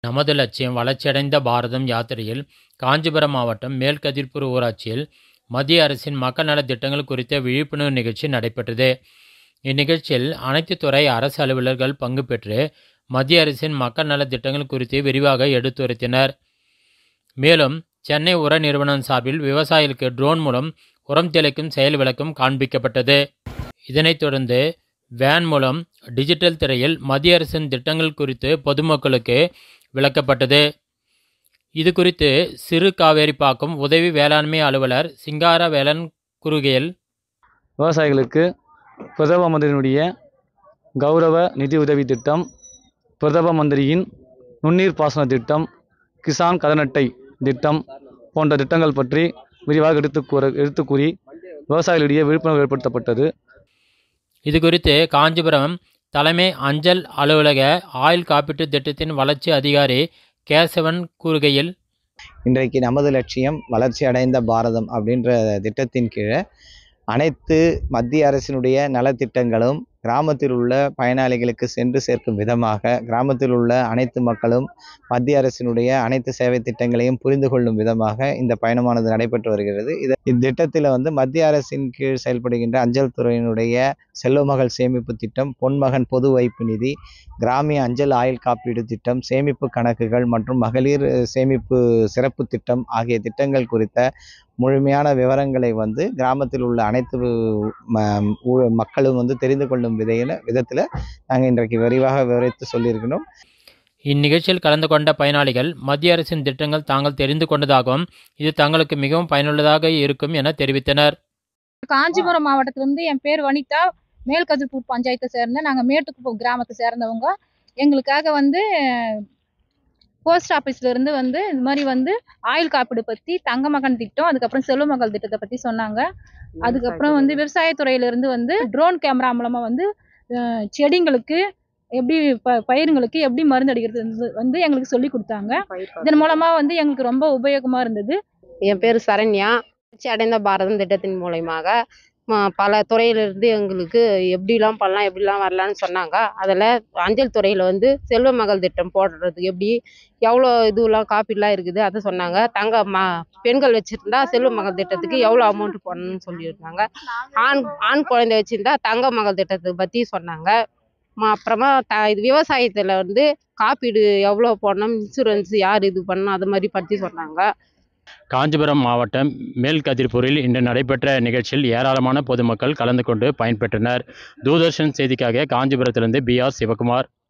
நமது லட்சியம் வளர்ச்சியடைந்த பாரதம் யாத்திரையில் காஞ்சிபுரம் மாவட்டம் மேல்கதிர்பூர் ஊராட்சியில் மத்திய அரசின் மக்கள் நலத் திட்டங்கள் குறித்த விழிப்புணர்வு நிகழ்ச்சி நடைபெற்றது. இந்நிகழ்ச்சியில் அனைத்து துறை அரசு அலுவலர்கள் பங்கு பெற்று மத்திய அரசின் மக்கள் நலத் திட்டங்கள் குறித்து விரிவாக எடுத்துரைத்தனர். மேலும் சென்னை உர நிறுவனம் சார்பில் விவசாயிகளுக்கு ட்ரோன் மூலம் உரம் தெளிக்கும் செயல் விளக்கம் காண்பிக்கப்பட்டது. இதனைத் தொடர்ந்து வேன் மூலம் டிஜிட்டல் திரையில் மத்திய அரசின் திட்டங்கள் குறித்து பொதுமக்களுக்கு விளக்கப்பட்டது. இது குறித்து சிறு காவேரிப்பாக்கம் உதவி வேளாண்மை அலுவலர் சிங்கார வேலன் கூறுகையில், விவசாயிகளுக்கு பிரதம மந்திரியினுடைய கௌரவ நிதி உதவி திட்டம், பிரதம மந்திரியின் நுண்ணீர் பாசன திட்டம், கிசான் கடன் அட்டை திட்டம் போன்ற திட்டங்கள் பற்றி விரிவாக எடுத்து கூறி விவசாயிகளிடையே விழிப்புணர்வு ஏற்படுத்தப்பட்டது. இது குறித்து காஞ்சிபுரம் தலைமை அஞ்சல் அலுவலக ஆயுள் காப்பீட்டு திட்டத்தின் வளர்ச்சி அதிகாரி கேசவன் கூறுகையில், இன்றைக்கு நமது லட்சியம் வளர்ச்சி அடைந்த பாரதம் அப்படின்ற திட்டத்தின் கீழே அனைத்து மத்திய அரசினுடைய நலத்திட்டங்களும் கிராமத்தில் உள்ள பயனாளிகளுக்கு சென்று சேர்க்கும் விதமாக கிராமத்தில் உள்ள அனைத்து மக்களும் மத்திய அரசினுடைய அனைத்து சேவை திட்டங்களையும் புரிந்து கொள்ளும் விதமாக இந்த பயணமானது நடைபெற்று வருகிறது. இத்திட்டத்தில் மத்திய அரசின் கீழ் செயல்படுகின்ற அஞ்சல் துறையினுடைய செல்வமகள் சேமிப்பு திட்டம், பொன்மகன் பொது வைப்பு நிதி, கிராமிய அஞ்சல் ஆயுள் காப்பீடு திட்டம், சேமிப்பு கணக்குகள் மற்றும் மகளிர் சேமிப்பு சிறப்பு திட்டம் ஆகிய திட்டங்கள் குறித்த முழுமையான விவரங்களை கிராமத்தில் உள்ள அனைத்து மக்களும் தெரிந்து கொள்ளும் விதத்தில் நாங்கள் இன்றைக்கு விரிவாக விவரித்து சொல்லியிருக்கிறோம். இந்நிகழ்ச்சியில் கலந்து கொண்ட பயனாளிகள் மத்திய அரசின் திட்டங்கள் தாங்கள் தெரிந்து கொண்டதாகவும் இது தங்களுக்கு மிகவும் பயனுள்ளதாக இருக்கும் என தெரிவித்தனர். காஞ்சிபுரம் மாவட்டத்திலிருந்து என் பேர் வனிதா, மேல்கதிர்பூர் பஞ்சாயத்தை சேர்ந்த நாங்கள் மேட்டுக்குப்பம் கிராமத்தை சேர்ந்தவங்க. எங்களுக்காக போஸ்ட் ஆஃபீஸ்லேருந்து இது மாதிரி ஆயுள் காப்பீடு பற்றி, தங்க மகன் திட்டம், அதுக்கப்புறம் செல்வமகள் திட்டத்தை பற்றி சொன்னாங்க. அதுக்கப்புறம் விவசாயத்துறையிலேருந்து ட்ரோன் கேமரா மூலமாக செடிங்களுக்கு எப்படி பயிர்களுக்கு எப்படி மருந்து அடிக்கிறது எங்களுக்கு சொல்லி கொடுத்தாங்க. இதன் மூலமாக எங்களுக்கு ரொம்ப உபயோகமாக இருந்தது. என் பேர் சரண்யா. வளர்ச்சி அடைந்த பாரதம் திட்டத்தின் மூலயமாக பல துறையிலிருந்து எங்களுக்கு எப்படிலாம் பண்ணலாம் எப்படிலாம் வரலான்னு சொன்னாங்க. அதில் அஞ்சல் துறையில் செல்வ மகள் திட்டம் போடுறதுக்கு எப்படி எவ்வளோ இதுலாம் காப்பீடுலாம் இருக்குது அதை சொன்னாங்க. பெண்கள் வச்சுருந்தா செல்வ மகள் திட்டத்துக்கு எவ்வளோ அமௌண்ட் போடணும்னு சொல்லியிருந்தாங்க. ஆண் குழந்தை வச்சுருந்தா தங்க மகள் திட்டத்தை பற்றி சொன்னாங்க. அப்புறமா இது விவசாயத்தில் காப்பீடு எவ்வளோ போடணும், இன்சூரன்ஸ் யார் இது பண்ணணும், அது மாதிரி பற்றி சொன்னாங்க. காஞ்சிபுரம் மாவட்டம் மேல்கதிர்பூரில் இன்று நடைபெற்ற நிகழ்ச்சியில் ஏராளமான பொதுமக்கள் கலந்து கொண்டு பயன்பெற்றனர். தூர்தர்ஷன் செய்திக்காக காஞ்சிபுரத்திலிருந்து BR சிவகுமார்.